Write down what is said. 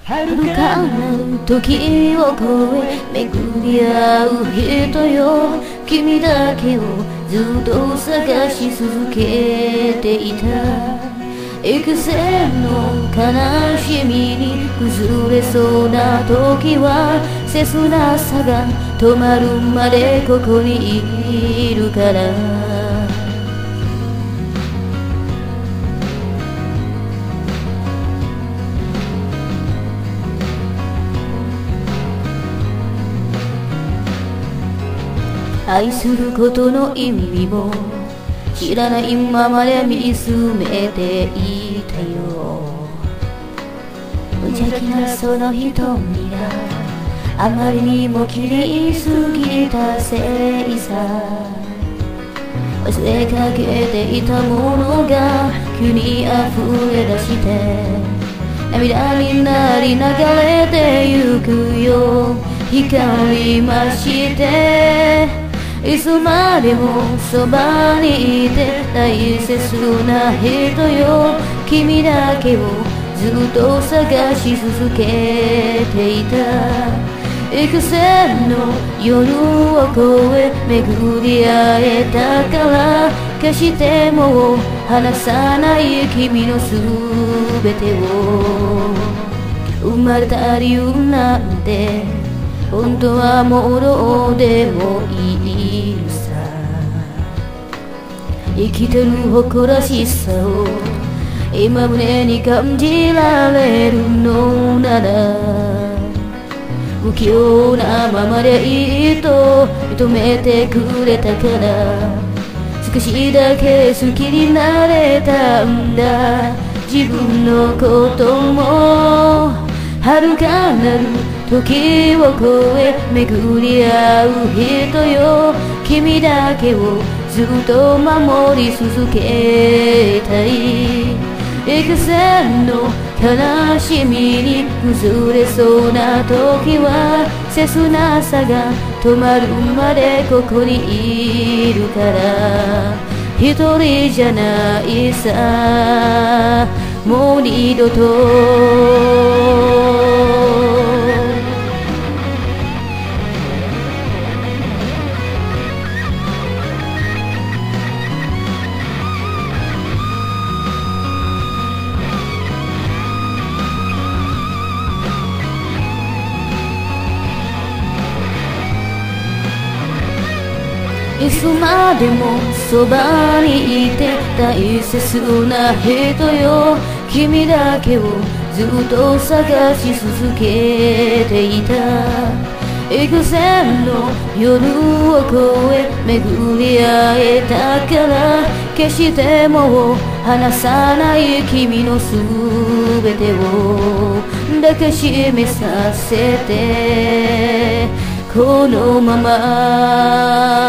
遥かなる時を越え巡り合う人よ、君だけをずっと探し続けていた。幾千の悲しみに崩れそうな時は、切なさが止まるまでここにいるから。愛することの意味も知らないままで見つめていたよ。無邪気なその瞳があまりにも綺麗すぎたせいさ。忘れかけていたものが急に溢れ出して涙になり流れてゆくよ。光りましていつまでもそばにいて大切な人よ、君だけをずっと探し続けていた。幾千の夜を越え巡り会えたから、決してもう離さない君のすべてを。生まれた理由なんて本当はもうどうでもいいのさ。生きてる誇らしさを今胸に感じられるのなら、不器用なままでいいと認めてくれたから、少しだけ好きになれたんだ。自分のことも遥かなる時を越え巡り合う人よ、君だけをずっと守り続けたい。幾千の悲しみに崩れそうな時は、切なさが止まるまでここにいるから。一人じゃないさ、もう二度と。いつまでもそばにいて大切な人よ、君だけをずっと探し続けていた。幾千の夜を越え巡り会えたから、決してもう離さない君のすべてを抱きしめさせて、このまま